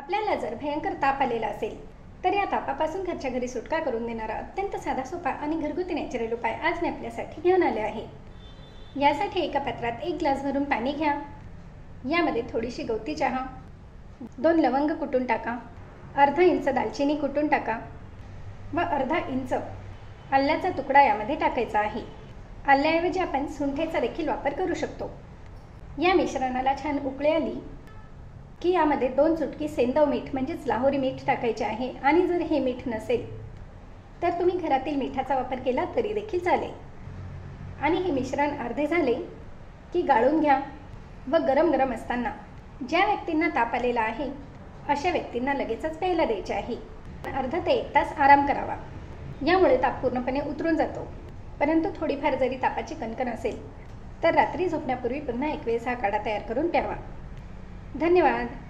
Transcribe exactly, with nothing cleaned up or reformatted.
आपल्याला जर भयंकर ताप आलेला असेल तर या तापापासून घरच्या घरी सुटका करून देणारा अत्यंत साधा सोपा आणि घरगुती नॅचरल उपाय आज मी आपल्यासाठी घेऊन आले आहे। यासाठी एका पात्रात एक ग्लास भरून पाणी घ्या। यामध्ये थोडीशी गवती चहा, दोन लवंग कुटून टाका, अर्धा इंच दालचिनी कुटून टाका व अर्धा इंच आल्याचा तुकडा यामध्ये टाकायचा आहे। आल्याऐवजी आपण सुंठेचा देखील वापर करू शकतो। या मिश्रणाला छान उकळी आली की यामध्ये दोन चुटकी सेंदव मीठ म्हणजेच लाहोरी मीठ टाकायचे आहे आणि जर हे मीठ नसेल तर तुम्ही घरातील मिठाचा वापर केला तरी देखील चालेल। आणि हे मिश्रण अर्धे झाले की गाळून घ्या व गरम गरम असताना ज्या व्यक्तींना ताप आलेला आहे अशा व्यक्तींना लगेचच प्यायला द्यायचे आहे। अर्धा ते एक तास आराम करावा, यामुळे ताप पूर्णपणे उतरून जातो। परंतु थोडीफार जरी तापाची कणकण असेल तर रात्री झोपण्यापूर्वी पुन्हा एक वेळेस हा काढा तयार करून प्यावा। धन्यवाद।